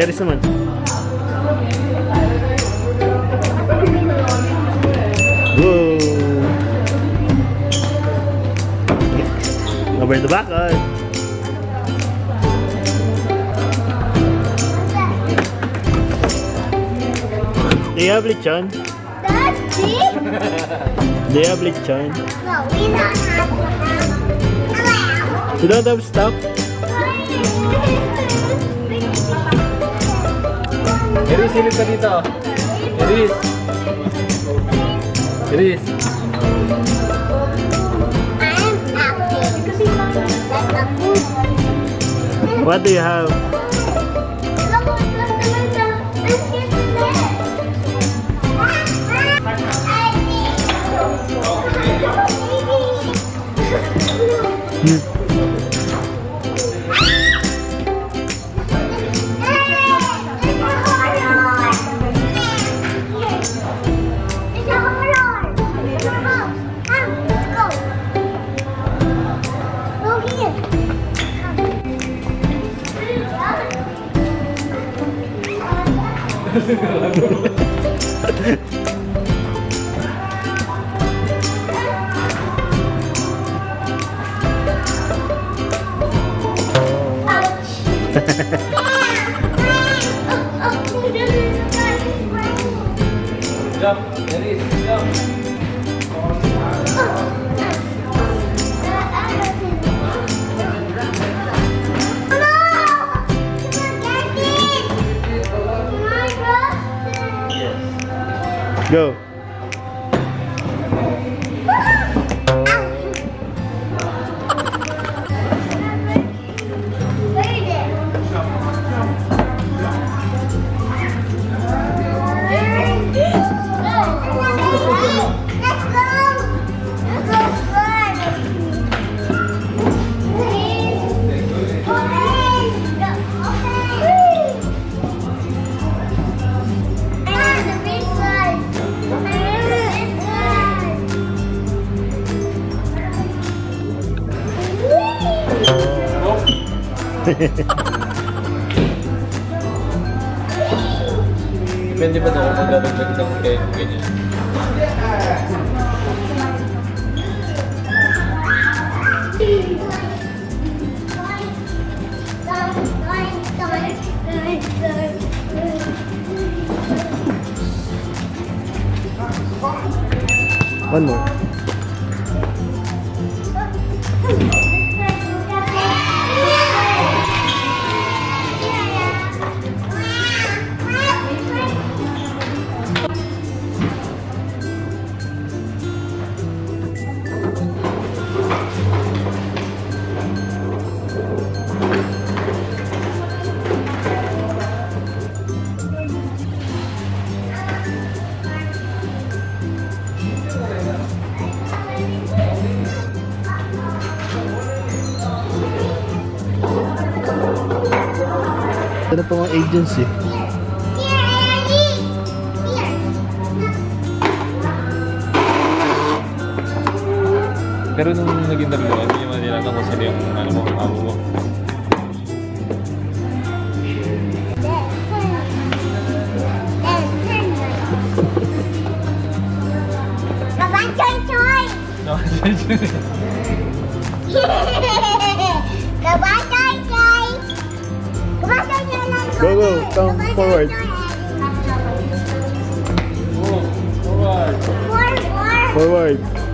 Aries naman. Go! Over the back on. Do you have lechon? Daddy? Do you have lechon? No, we don't have You don't have stuff? Iris, silip ka dito. Iris. Iris. What do you have? Jump, Iris, jump. Go. Depende ba na kung magdadagdag ng kaya ganyan? One more. Ano pa mga agency? Pero nung naging dalawa, hindi naman nila kung sino yung ano mo, amo mo. No, Go, go, come forward. forward. Forward.